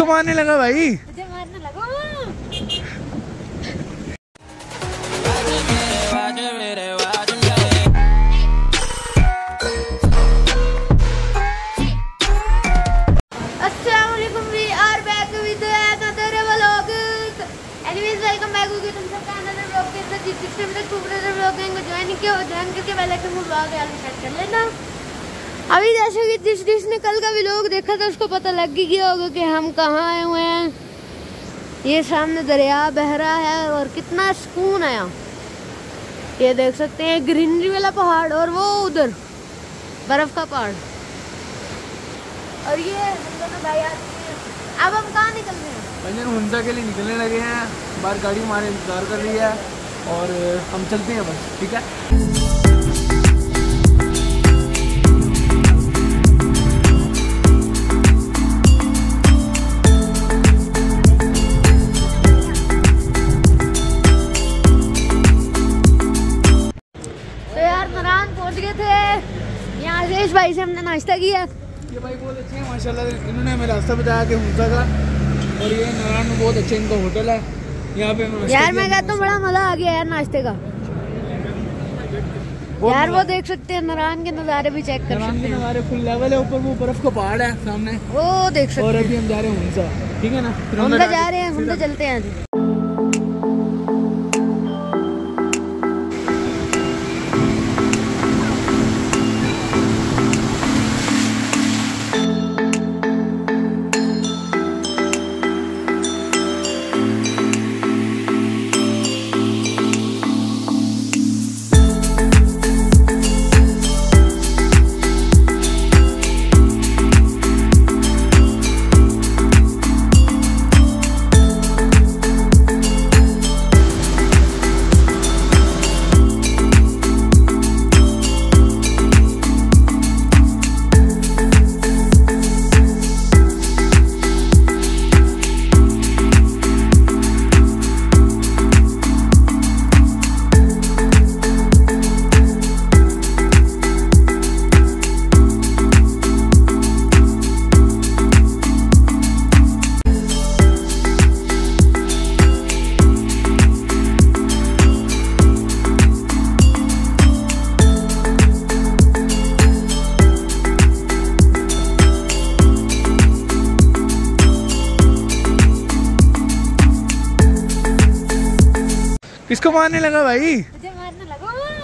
मारने लगा भाई? मुझे मारने लगा। अस्सलामुअलैकुम, we are back with another vlog. Anyways welcome back to तुम सबका अनदर व्लॉग के साथ। जिसने अभी तक सुपर व्लॉग को ज्वाइन किया हो ज्वाइन करके पहले के व्लॉग यार स्टार्ट कर लेना। अभी जैसे कि जिसने कल का व्लॉग देखा था उसको पता लग ही गया होगा कि हम कहाँ आए हुए हैं। ये सामने दरिया बह रहा है और कितना सुकून है यहाँ। ये देख सकते हैं ग्रीनरी वाला पहाड़ और वो उधर बर्फ का पहाड़। और ये हम दोनों भाई अब हम कहाँ निकल रहे हैं? भैया हुंजा के लिए निकलने लगे हैं। बाहर गाड़ी हमारे इंतजार कर रही है और हम चलते हैं बस, ठीक है। यहाँ से इस भाई से हमने नाश्ता किया। ये भाई बहुत अच्छे हैं माशाल्लाह, इन्होंने हमें रास्ता बताया कि हुंजा का, और ये नारायण में बहुत अच्छे इनका होटल है यहाँ पे। यार मैं कहता हूँ बड़ा मजा आ गया यार नाश्ते का। यार वो देख सकते हैं नारायण के नज़ारे भी चेक कर सकते हैं। नज़ारे फुल लेवल है, ऊपर वो बर्फ का पहाड़ है सामने, वो देख सकते हैं। और अभी हम जा रहे हैं हुंजा, ठीक है ना? हुंजा जा रहे हैं, हुंजा चलते हैं। किसको मारने लगा भाई? मुझे मारने लगा।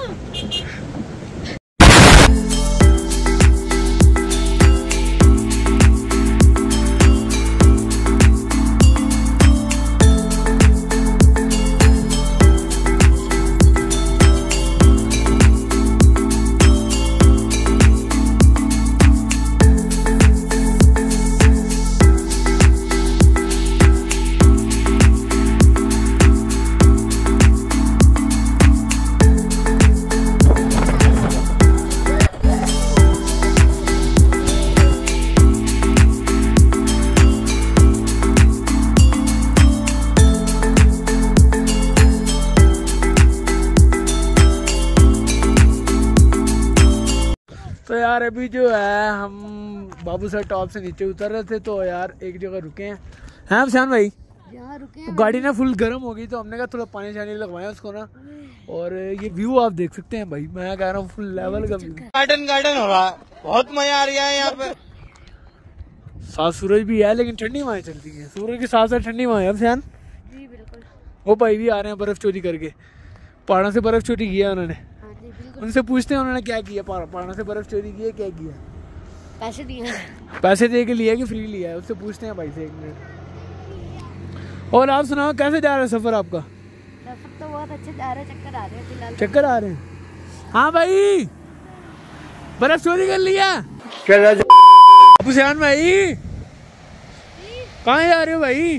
तो यार अभी जो है हम बाबू सर टॉप से नीचे उतर रहे थे, तो यार एक जगह रुके हैं। हैं अफसान भाई? यहाँ रुके तो गाड़ी ना फुल गर्म हो गई, तो हमने कहा थोड़ा पानी शानी लगवाया उसको ना। और ये व्यू आप देख सकते हैं भाई, मैं कह रहा हूँ फुल लेवल का व्यू। गार्डन हो रहा है, बहुत मजा आ रहा है यहाँ पे। साथ सूरज भी है लेकिन ठंडी हवाएं चलती है, सूरज के साथ साथ ठंडी हवाएं। अफसान जी बिल्कुल। वो भाई भी आ रहे हैं बर्फ चोरी करके, पहाड़ों से बर्फ चोरी किया उन्होंने। उनसे पूछते हैं उन्होंने क्या किया, पहाड़ों से बर्फ चोरी की है, क्या किया? पैसे दिए। पैसे दे के लिया कि फ्री लिया है, उससे पूछते हैं भाई से 1 मिनट। और आप सुनाओ कैसे जा रहा है सफर आपका? सफर तो बहुत अच्छे जा रहे हैं, चक्कर आ रहे हैं फिलहाल। चक्कर आ रहे हैं? हाँ भाई बर्फ चोरी कर लिया। हुसैन भाई कहाँ जा रहे हो भाई?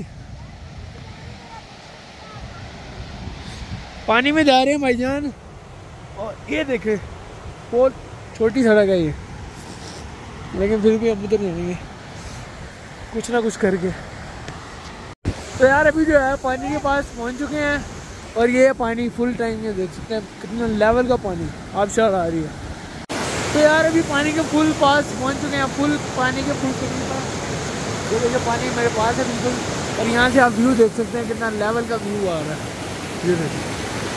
पानी में जा रहे हैं भाईजान। और ये देखे बहुत छोटी सड़क है ये, लेकिन फिर भी हम उधर जाएंगे कुछ ना कुछ करके। तो यार अभी जो है पानी के पास पहुंच चुके हैं, और ये पानी फुल टाइम में देख सकते हैं कितना लेवल का पानी आबशार आ रही है। तो यार अभी पानी के फुल पास पहुंच चुके हैं, फुल पानी के फुल ये देखिए पानी मेरे पास है बिल्कुल, और यहाँ से आप व्यू देख सकते हैं कितना लेवल का व्यू आ रहा है। ये देखिए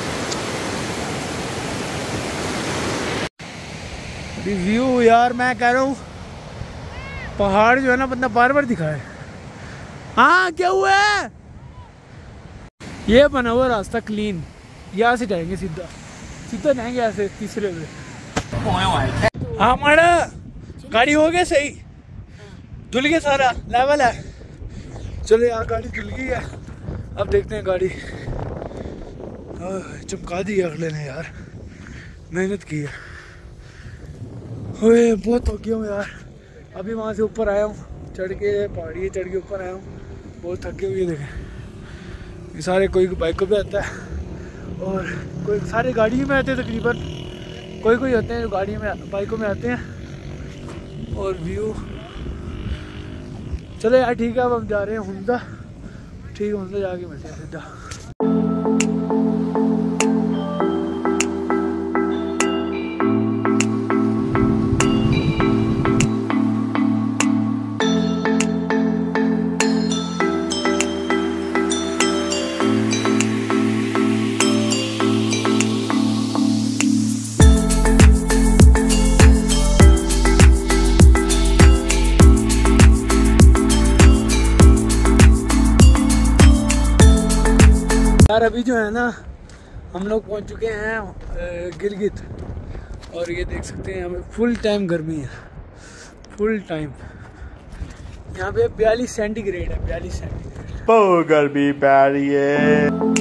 अभी व्यू यार, मैं कह रहा हूँ पहाड़ जो है ना बंदा बार बार दिखाए। हाँ क्या हुआ है? ये बना हुआ रास्ता क्लीन, यहाँ से जाएंगे सीधा सीधा जाएंगे ऐसे तीसरे में। हाँ हमारा गाड़ी हो गया सही, धुल गया सारा लेवल है। चलो यार गाड़ी धुल गई है, अब देखते हैं गाड़ी। चमका दी अगले ने यार, मेहनत की है। ओए बहुत थक गया हूँ यार, अभी वहाँ से ऊपर आया हूँ चढ़ के, पहाड़ी चढ़ के ऊपर आया हूँ, बहुत थके हुए। देखें ये सारे, कोई बाइकों पे आता है और कोई सारे गाड़ी में आते हैं तकरीबन, कोई कोई होते हैं जो गाड़ी में बाइकों में आते हैं। और व्यू चलो यार ठीक है, अब हम जा रहे हैं हुंदा। ठीक है हुंदा जाके मिलते हैं सीधा। यार अभी जो है ना हम लोग पहुंच चुके हैं गिलगित, और ये देख सकते हैं हमें फुल टाइम गर्मी है, फुल टाइम। यहाँ पे 42 सेंटीग्रेड है, 42 सेंटीग्रेड। बहुत गर्मी पड़ रही है।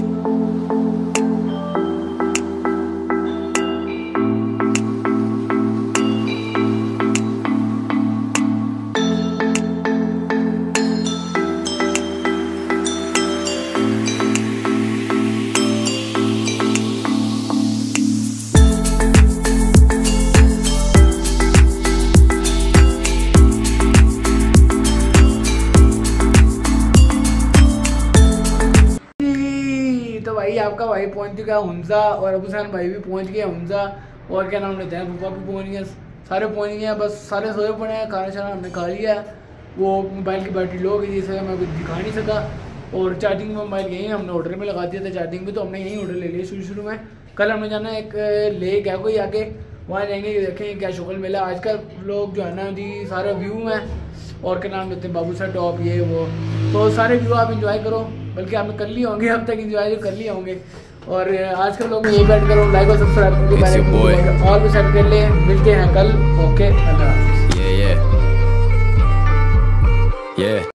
आपका भाई पहुंच चुका है हुंजा, और अबूसान भाई भी पहुंच गए हुंजा, और क्या नाम लेते हैं पापा भी पहुंच गए, सारे पहुंच गए हैं। बस सारे सोए पड़े हैं, खाना शाना हमने खा लिया है। वो मोबाइल की बैटरी लो गई जिससे मैं कुछ दिखा नहीं सका, और चार्जिंग में मोबाइल यहीं हमने ऑर्डर में लगा दिया था चार्जिंग भी, तो हमने यहीं ऑर्डर ले लिया शुरू में। कल हमें जाना है एक लेक है कोई आगे, वहाँ जाएंगे, देखेंगे क्या शक्ल मिला। आज का लोग जो है ना जी सारा व्यू है, और क्या नाम लेते हैं बाबू सर टॉप ये वो, तो सारे व्यू आप इंजॉय करो, बल्कि आपने कर लिए होंगे, अब तक इंजॉय कर लिए होंगे। और आज का लोग यही बैठ करो, लाइक और सब्सक्राइब करके और भी सेट कर ले। मिलते हैं कल, ओके अल्लाह हाफिज़।